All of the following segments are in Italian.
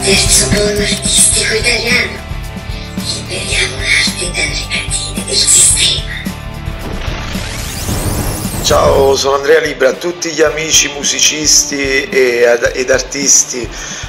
Terzo polo artistico italiano. Liberiamo l'arte dalle catene del sistema. Ciao, sono Andrea Libra. A tutti gli amici musicisti ed artisti,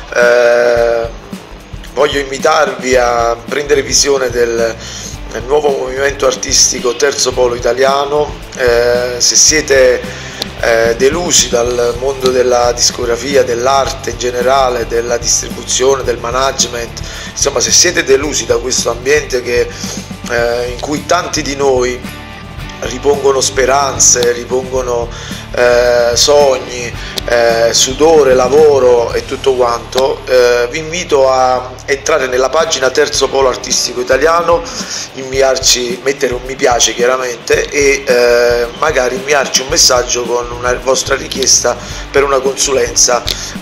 voglio invitarvi a prendere visione del nuovo movimento artistico Terzo Polo Italiano. Se siete delusi dal mondo della discografia, dell'arte in generale, della distribuzione, del management, insomma, se siete delusi da questo ambiente in cui tanti di noi ripongono speranze, ripongono sogni, sudore, lavoro e tutto quanto, vi invito a entrare nella pagina Terzo Polo Artistico Italiano, mettere un mi piace chiaramente e magari inviarci un messaggio con una vostra richiesta per una consulenza.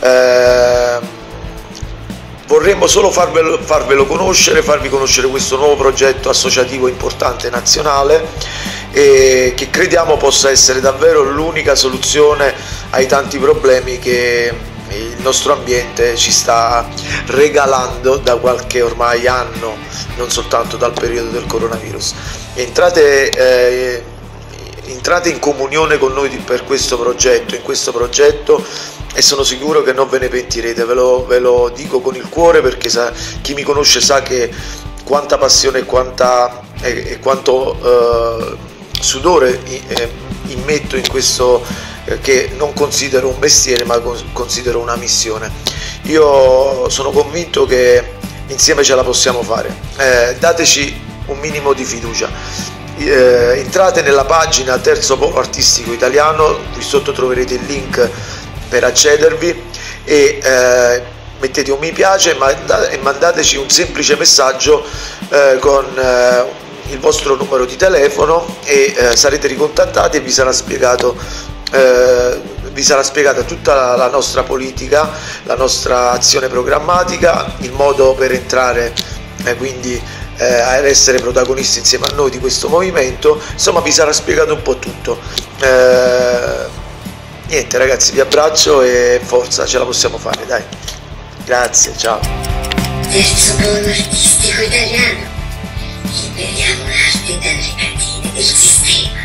Vorremmo solo farvelo conoscere, farvi conoscere questo nuovo progetto associativo importante nazionale e che crediamo possa essere davvero l'unica soluzione ai tanti problemi che il nostro ambiente ci sta regalando da qualche ormai anno, non soltanto dal periodo del coronavirus. Entrate in comunione con noi per questo progetto, e sono sicuro che non ve ne pentirete, ve lo dico con il cuore, perché chi mi conosce sa che quanta passione e quanto sudore immetto in questo che non considero un mestiere ma considero una missione. Io sono convinto che insieme ce la possiamo fare, dateci un minimo di fiducia. Entrate nella pagina Terzo Polo Artistico Italiano, qui sotto troverete il link per accedervi e mettete un mi piace e mandateci un semplice messaggio con il vostro numero di telefono e sarete ricontattati e vi sarà spiegata tutta la nostra politica, la nostra azione programmatica, il modo per entrare quindi ad essere protagonisti insieme a noi di questo movimento. Insomma, vi sarà spiegato un po' tutto. Niente ragazzi, vi abbraccio e forza, ce la possiamo fare, dai. Grazie, ciao. Terzo polo artistico italiano. Liberiamo l'arte dalle catene del sistema.